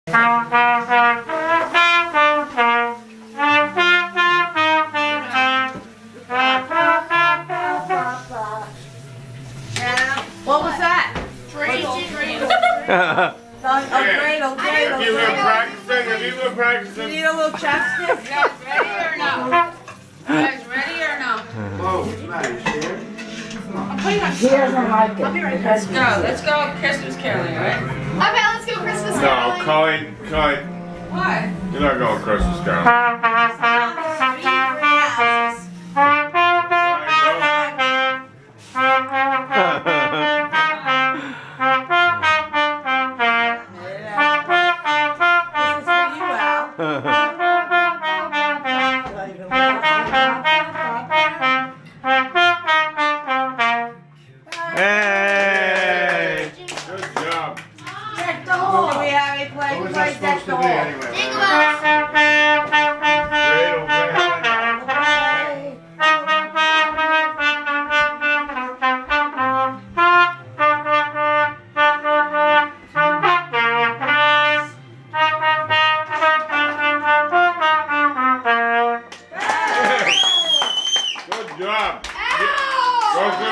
What was that? Dreidel. Dreidel. Have you been practicing? Have you been practicing? You need a little chapstick? You guys ready or no? You guys ready or no? Whoa, it's nice, here. He doesn't like it. Let's go. Let's go Christmas caroling, right? Okay, let's go Christmas No, caroling. Colleen, What? you're not going Christmas caroling. Hey! Good job. Deck the hall. Do we have any play? What was Play that deck supposed the to be hall. anyway? Jingle bells. Good job. Ow! Go